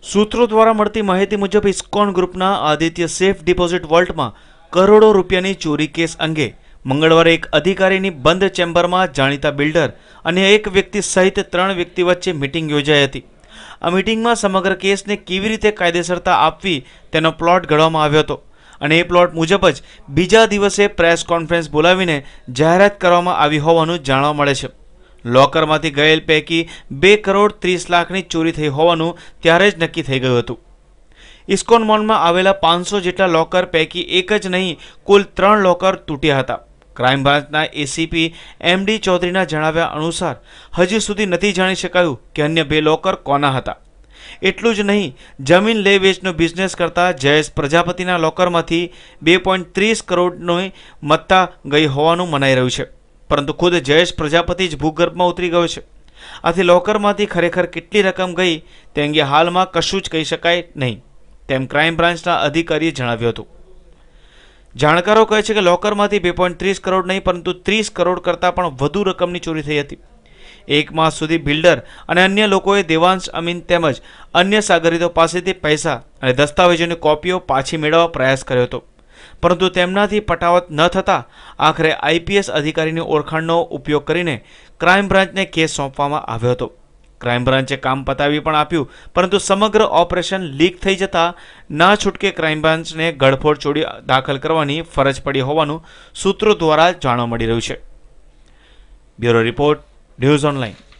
सूत्रों द्वारा મળતી માહિતી મુજબ ઇસ્કોન ગ્રુપના આદિત્ય સેફ ડિપોઝિટ વોલ્ટમાં કરોડો રૂપિયાની ચોરી કેસ અંગે મંગળવારે એક અધિકારીની બંધ ચેમ્બરમાં જાણીતા બિલ્ડર અને એક વ્યક્તિ સહિત 3 વ્યક્તિ વચ્ચે મીટિંગ યોજાઈ હતી। આ મીટિંગમાં સમગ્ર કેસને કેવી રીતે કાયદેસરતા આપવી તેનો પ્લોટ ઘડવામાં આવ્યો હતો અને એ પ્લોટ મુજબ જ બીજા દિવસે પ્રેસ કોન્ફરન્સ બોલાવીને જાહેરાત કરવામાં આવી હોવાનું જાણવા મળે છે। લોકરમાંથી ગયેલ પૈકી 2 કરોડ 30 લાખની ચોરી થઈ હોવાનું ત્યારે જ નક્કી થઈ ગયું હતું। ઇસ્કોન મોલમાં આવેલા 500 જેટલા લોકર પૈકી એક જ નહીં કુલ 3 લોકર તૂટ્યા હતા। ક્રાઇમ બ્રાન્ચના એસીપી એમડી ચૌધરીના જણાવ્યા અનુસાર હજી સુધી નથી જાણી શકાયું કે અન્ય 2 લોકર કોના હતા। એટલું જ નહીં, જમીન લે વેચનો બિઝનેસ કરતા જયેશ પ્રજાપતિના લોકરમાંથી 2.30 કરોડની મત્તા ગઈ હોવાનું મનાઈ રહ્યું છે, પરંતુ ખુદ જયેશ પ્રજાપતિ જ ભૂગર્ભમાં ઉતરી ગયો છે। આથી લોકરમાંથી ખરેખર કેટલી રકમ ગઈ તે અંગે હાલમાં કશું જ કહી શકાય નહીં, તેમ ક્રાઇમ બ્રાન્ચના અધિકારીએ જણાવ્યું હતું। જાણકારો કહે છે કે લોકરમાંથી 2.30 કરોડ નહીં પરંતુ 30 કરોડ કરતાં પણ વધુ રકમની ચોરી થઈ હતી। એક માસ સુધી બિલ્ડર અને અન્ય લોકોએ દેવાંશ અમીન તેમજ અન્ય સાગરીતો પાસેથી પૈસા અને દસ્તાવેજોની કોપીઓ પાછી મેળવવા પ્રયાસ કર્યો હતો, પરંતુ તેમનાથી પટાવત ન થતાં આખરે આઈપીએસ અધિકારીની ઓળખાણનો ઉપયોગ કરીને ક્રાઇમ બ્રાન્ચને કેસ સોંપવામાં આવ્યો હતો। ક્રાઇમ બ્રાન્ચે કામ પતાવી પણ આપ્યું, પરંતુ સમગ્ર ઓપરેશન લીક થઈ જતાં ના છૂટકે ક્રાઇમ બ્રાન્ચને ગળફોડ ચોરી દાખલ કરવાની ફરજ પડી હોવાનું સૂત્રો દ્વારા જાણવા મળી રહ્યું છે। Bureau report, news online.